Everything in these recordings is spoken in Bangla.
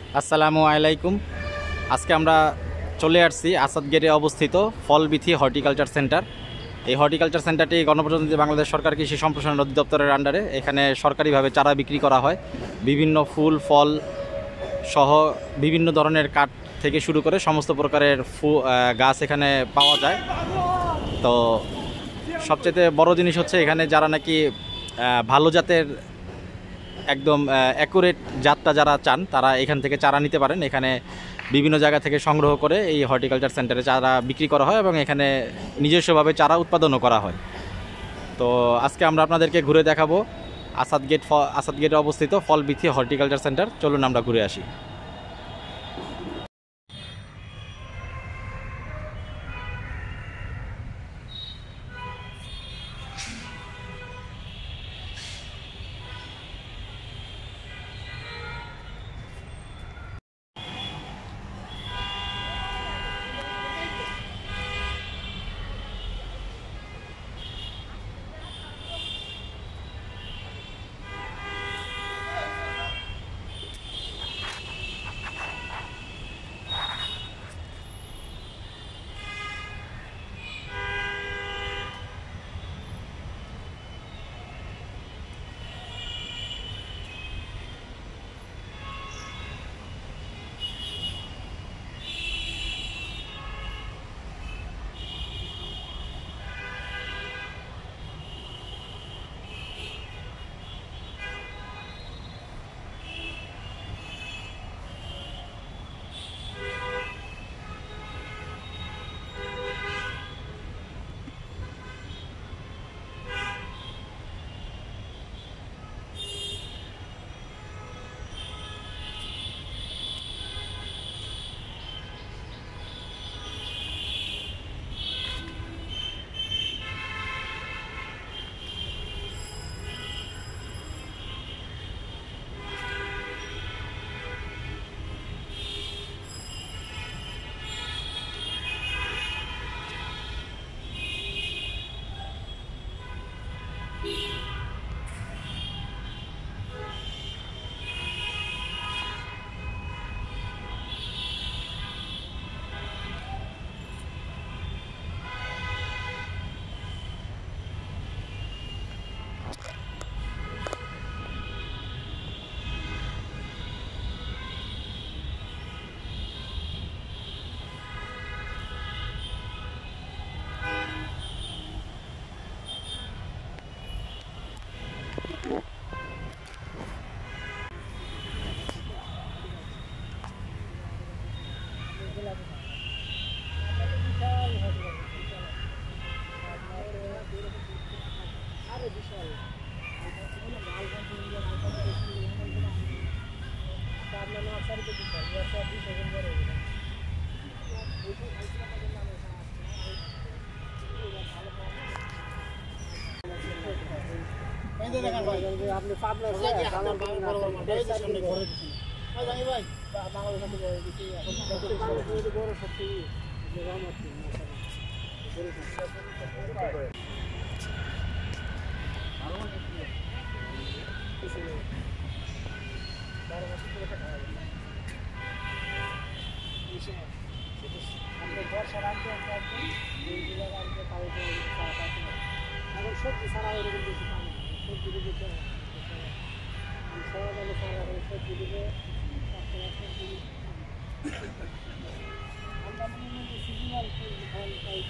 আসসালামু আলাইকুম। আজকে আমরা চলে আসছি আসাদ গেটে অবস্থিত ফলবিথি হর্টিকালচার সেন্টার। এই হর্টিকালচার সেন্টারটি গণপ্রজাতন্ত্রী বাংলাদেশ সরকার কৃষি সম্প্রসারণ অধিদপ্তরের আন্ডারে। এখানে সরকারিভাবে চারা বিক্রি করা হয়। বিভিন্ন ফুল ফল সহ বিভিন্ন ধরনের কাঠ থেকে শুরু করে সমস্ত প্রকারের গাছ এখানে পাওয়া যায়। তো সবচেয়ে বড় জিনিস হচ্ছে এখানে যারা নাকি ভালো জাতের একদম অ্যাকুরেট জাতটা যারা চান তারা এখান থেকে চারা নিতে পারেন। এখানে বিভিন্ন জায়গা থেকে সংগ্রহ করে এই হর্টিকালচার সেন্টারে চারা বিক্রি করা হয় এবং এখানে নিজস্বভাবে চারা উৎপাদনও করা হয়। তো আজকে আমরা আপনাদেরকে ঘুরে দেখাবো আসাদ গেটে অবস্থিত ফলবিথি হর্টিকালচার সেন্টার। চলুন আমরা ঘুরে আসি। আপনি পাবনার সামনে ঘরে জানি ভাই বাংলাদেশের বড় সবচেয়ে বর্ষার আগে এখন সবজি ছাড়া এরকম বেশি পানি সবজি দিতে সবাই সবজি দিলে আমরা মনে হয় সিজনাল ফল পাই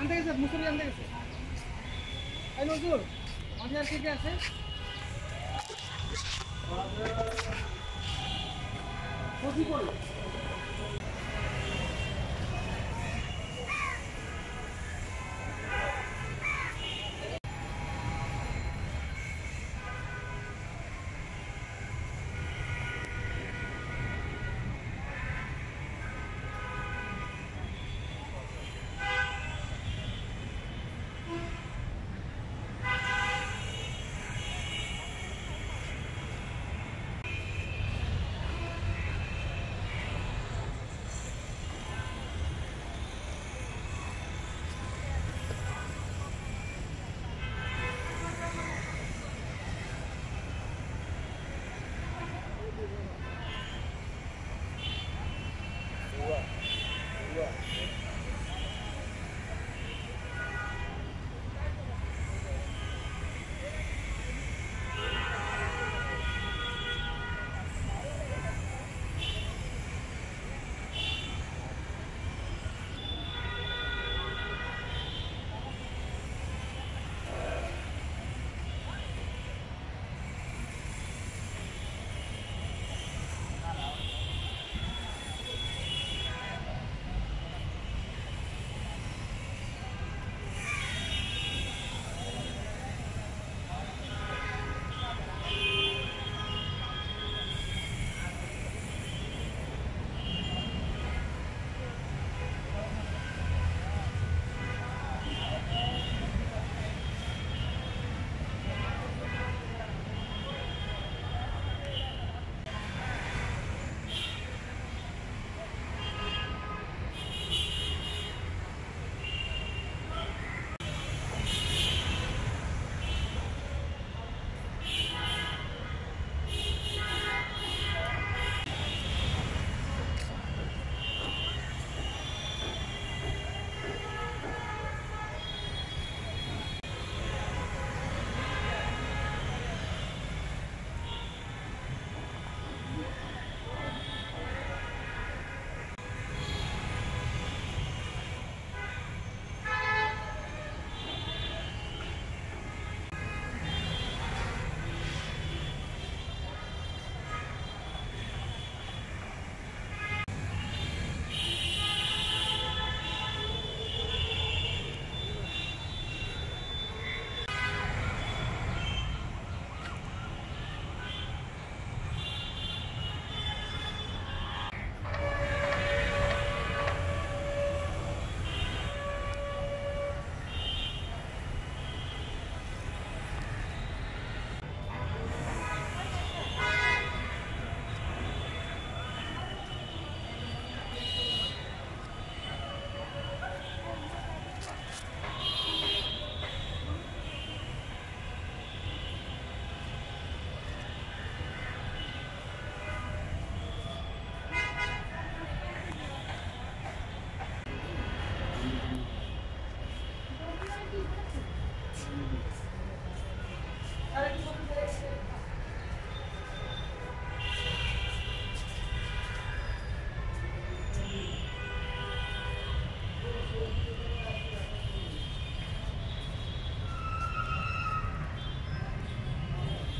আনতে গেছে মুসুরি আনতে গেছে এই নজরুল মাঠে আর কে কে আছে কচি কই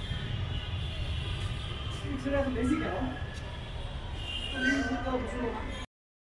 সেটা লেজি কেন?